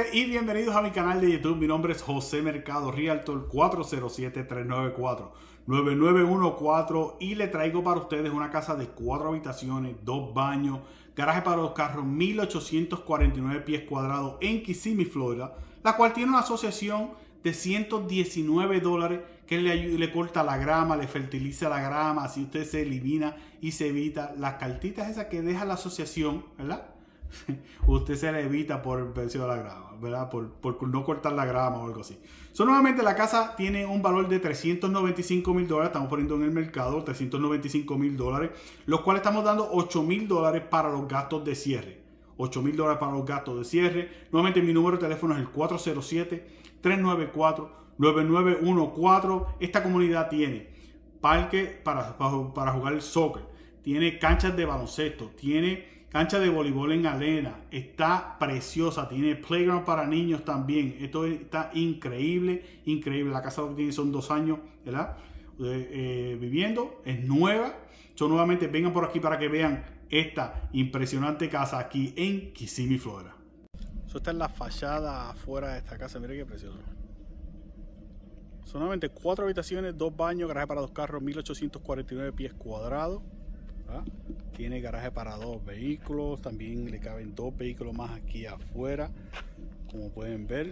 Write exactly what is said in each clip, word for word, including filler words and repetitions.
y bienvenidos a mi canal de YouTube. Mi nombre es José Mercado Realtor. Cuatro cero siete, tres nueve cuatro, nueve nueve uno cuatro y le traigo para ustedes una casa de cuatro habitaciones, dos baños, garaje para los carros, mil ochocientos cuarenta y nueve pies cuadrados en Kissimmee, Florida, la cual tiene una asociación de ciento diecinueve dólares que le, ayuda, le corta la grama, le fertiliza la grama, así usted se elimina y se evita las cartitas esas que deja la asociación, ¿verdad? Usted se le evita por el precio de la grama, ¿verdad? Por, por no cortar la grama o algo así. So, nuevamente la casa tiene un valor de trescientos noventa y cinco mil dólares. Estamos poniendo en el mercado trescientos noventa y cinco mil dólares, los cuales estamos dando ocho mil dólares para los gastos de cierre. ocho mil dólares para los gastos de cierre. Nuevamente mi número de teléfono es el cuatro cero siete, tres nueve cuatro, nueve nueve uno cuatro. Esta comunidad tiene parque para, para, para jugar soccer, tiene canchas de baloncesto, tiene cancha de voleibol en arena, está preciosa, tiene playground para niños también. Esto está increíble, increíble. La casa lo que tiene son dos años, ¿verdad? Eh, eh, viviendo, es nueva. So, nuevamente vengan por aquí para que vean esta impresionante casa aquí en Kissimmee, Florida. So, esta es la fachada afuera de esta casa, miren qué precioso. Solamente cuatro habitaciones, dos baños, garaje para dos carros, mil ochocientos cuarenta y nueve pies cuadrados. ¿Ah? Tiene garaje para dos vehículos, también le caben dos vehículos más aquí afuera, como pueden ver.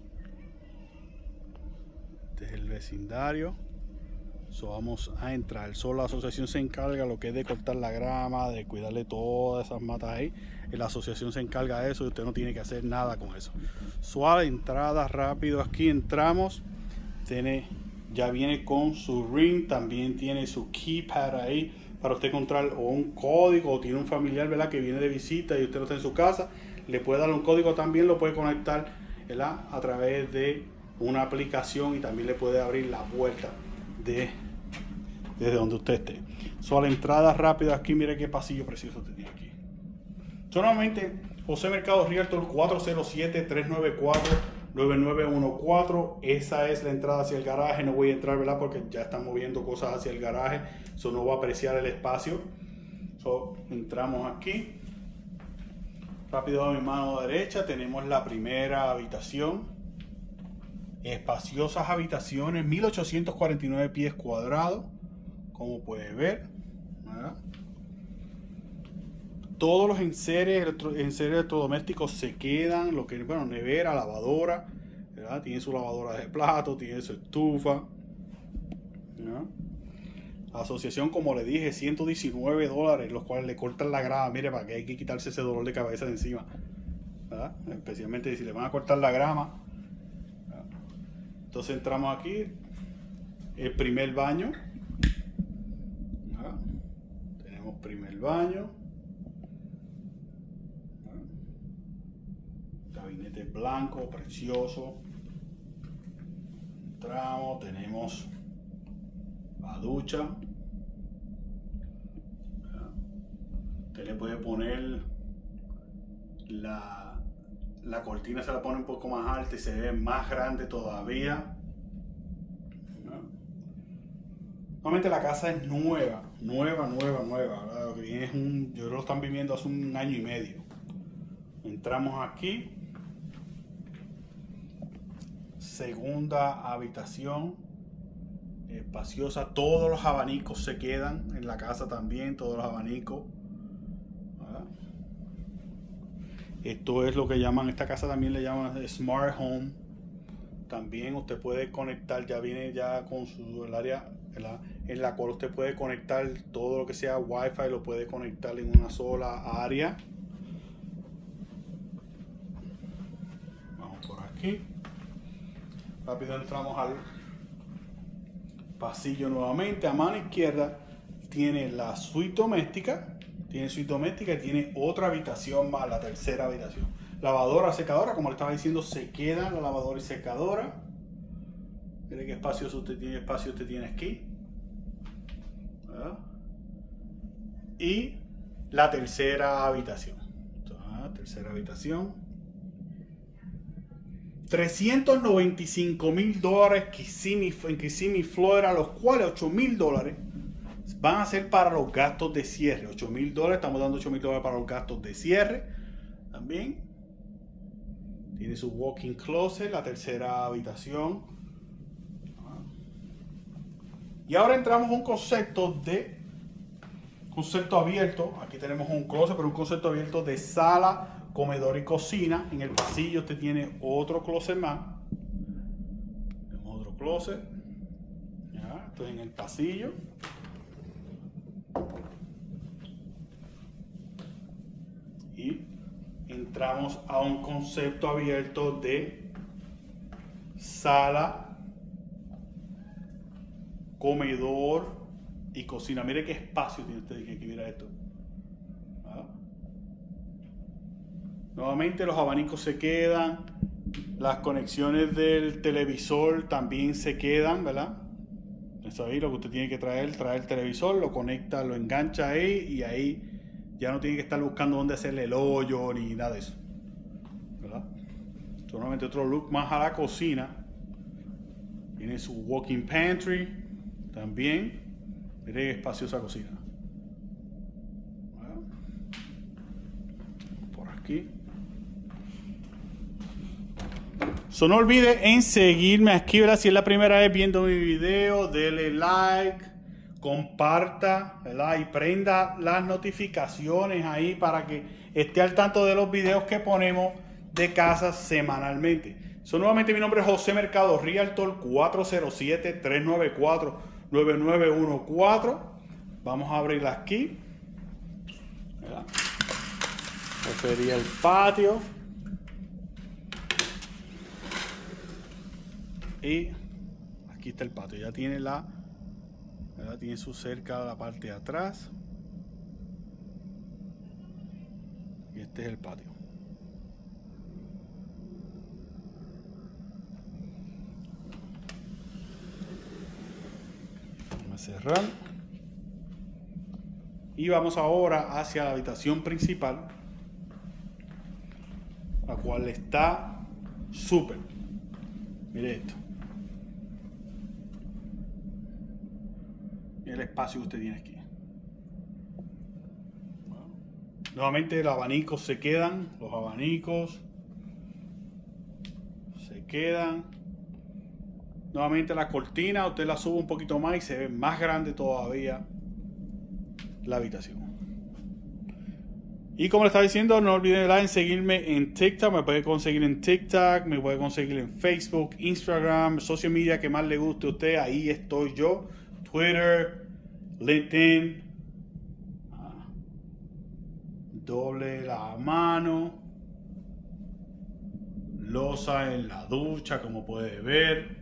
Este es el vecindario. So, vamos a entrar. Solo la asociación se encarga lo que es de cortar la grama, de cuidarle todas esas matas ahí. La asociación se encarga de eso y usted no tiene que hacer nada con eso. Suave entrada, rápido. Aquí entramos. Tiene, ya viene con su ring, también tiene su keypad ahí para usted encontrar o un código, o tiene un familiar, ¿verdad?, que viene de visita y usted no está en su casa, le puede dar un código, también lo puede conectar, ¿verdad?, a través de una aplicación, y también le puede abrir la puerta de, desde donde usted esté. So, a la entrada rápida aquí, mire qué pasillo precioso tiene aquí. Solamente José Mercado Realtor, cuatro cero siete, tres nueve cuatro, nueve nueve uno cuatro. Esa es la entrada hacia el garaje. No voy a entrar, ¿verdad?, porque ya están moviendo cosas hacia el garaje, eso no va a apreciar el espacio. So, entramos aquí rápido. A mi mano derecha tenemos la primera habitación, espaciosas habitaciones, mil ochocientos cuarenta y nueve pies cuadrados, como puede ver, ¿verdad? Todos los enseres, enseres electrodomésticos se quedan, lo que, bueno, nevera, lavadora, ¿verdad? Tiene su lavadora de plato, tiene su estufa, ¿verdad? La asociación, como le dije, ciento diecinueve dólares, los cuales le cortan la grama. Mire, para que hay que quitarse ese dolor de cabeza de encima, ¿verdad? Especialmente si le van a cortar la grama, ¿verdad? Entonces entramos aquí, el primer baño, ¿verdad? Tenemos primer baño. Gabinete blanco, precioso. Entramos, tenemos la ducha. Usted le puede poner la, la cortina, se la pone un poco más alta y se ve más grande todavía. Normalmente la casa es nueva, nueva, nueva, nueva. Lo que viene es un, yo creo que lo están viviendo hace un año y medio. Entramos aquí. Segunda habitación, espaciosa. Todos los abanicos se quedan en la casa también, todos los abanicos. ¿Verdad? Esto es lo que llaman, esta casa también le llaman Smart Home. También usted puede conectar, ya viene ya con su el área en la, en la cual usted puede conectar todo lo que sea Wi-Fi, lo puede conectar en una sola área. Vamos por aquí. Rápido entramos al pasillo nuevamente. A mano izquierda tiene la suite doméstica. Tiene suite doméstica y tiene otra habitación más, la tercera habitación. Lavadora, secadora, como le estaba diciendo, se queda la lavadora y secadora. Mire qué espacio usted tiene, espacio usted tiene aquí. ¿Verdad? Y la tercera habitación. Entonces, tercera habitación. trescientos noventa y cinco mil dólares en Kissimmee, Florida, los cuales ocho mil dólares van a ser para los gastos de cierre. ocho mil dólares, estamos dando ocho mil dólares para los gastos de cierre también. Tiene su walk-in closet, la tercera habitación. Y ahora entramos a un concepto de concepto abierto. Aquí tenemos un closet, pero un concepto abierto de sala, comedor y cocina. En el pasillo usted tiene otro closet más. Tenemos otro closet. Ya, estoy en el pasillo. Y entramos a un concepto abierto de sala, comedor y cocina. Mire qué espacio tiene usted que mira esto. ¿Ah? Nuevamente los abanicos se quedan, las conexiones del televisor también se quedan, ¿verdad? Eso ahí lo que usted tiene que traer, traer el televisor, lo conecta, lo engancha ahí y ahí ya no tiene que estar buscando dónde hacerle el hoyo ni nada de eso, ¿verdad? Solamente otro look más a la cocina. Tiene su walk-in pantry también. Mire qué espaciosa cocina. ¿verdad? Por aquí. So, no olvide en seguirme aquí, ¿verdad? Si es la primera vez viendo mi video, dele like, comparta, ¿verdad? Y prenda las notificaciones ahí para que esté al tanto de los videos que ponemos de casas semanalmente. So, nuevamente mi nombre es José Mercado Realtor, cuatro cero siete, tres nueve cuatro, nueve nueve uno cuatro. Vamos a abrirla aquí, ¿verdad? Este sería el patio. Y aquí está el patio. Ya tiene la, ¿verdad? Tiene su cerca a la parte de atrás. Y este es el patio. Vamos a cerrar. Y vamos ahora hacia la habitación principal, la cual está súper. Mire esto. El espacio que usted tiene aquí. Bueno, nuevamente los abanicos se quedan, los abanicos se quedan. Nuevamente la cortina, usted la sube un poquito más y se ve más grande todavía la habitación. Y como le estaba diciendo, no olviden en seguirme en TikTok. Me puede conseguir en TikTok, me puede conseguir en Facebook, Instagram, social media que más le guste a usted. Ahí estoy yo. Twitter, LinkedIn. Ah. Doble la mano. Loza en la ducha, como puede ver.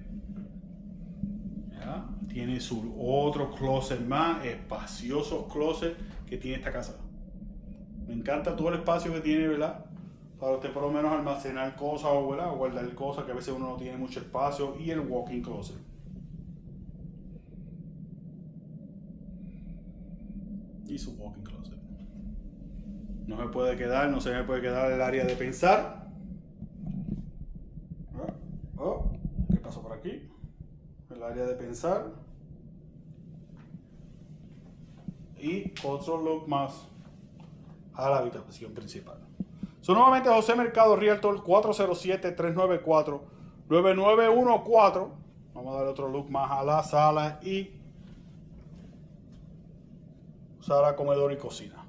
¿Ya? Tiene su otro closet más, espaciosos closet que tiene esta casa. Me encanta todo el espacio que tiene, ¿verdad? Para usted por lo menos almacenar cosas o, ¿verdad? O guardar cosas que a veces uno no tiene mucho espacio. Y el walk-in closet. Y su walk-in closet. No se puede quedar, no se me puede quedar el área de pensar. Oh, ¿qué pasó por aquí? El área de pensar. Y otro look más a la habitación principal. So, nuevamente José Mercado Realtor, cuatro cero siete, tres nueve cuatro, nueve nueve uno cuatro. Vamos a dar otro look más a la sala y sala, comedor y cocina.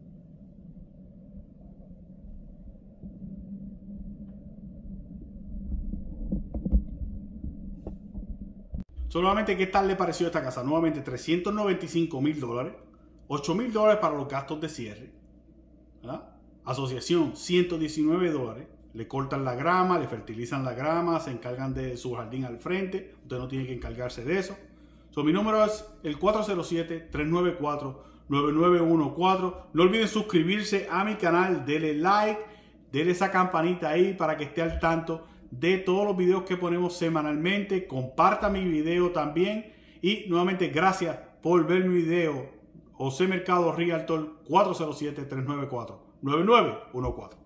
So, nuevamente, ¿qué tal le pareció esta casa? Nuevamente trescientos noventa y cinco mil dólares, ocho mil dólares para los gastos de cierre. ¿verdad? Asociación, ciento diecinueve dólares. Le cortan la grama, le fertilizan la grama, se encargan de su jardín al frente. Usted no tiene que encargarse de eso. So, mi número es el cuatro cero siete, tres nueve cuatro, nueve nueve uno cuatro. No olviden suscribirse a mi canal, denle like, denle esa campanita ahí para que esté al tanto de todos los videos que ponemos semanalmente. Comparta mi video también. Y nuevamente, gracias por ver mi video. José Mercado Realtor, cuatro cero siete, tres nueve cuatro, nueve nueve uno cuatro.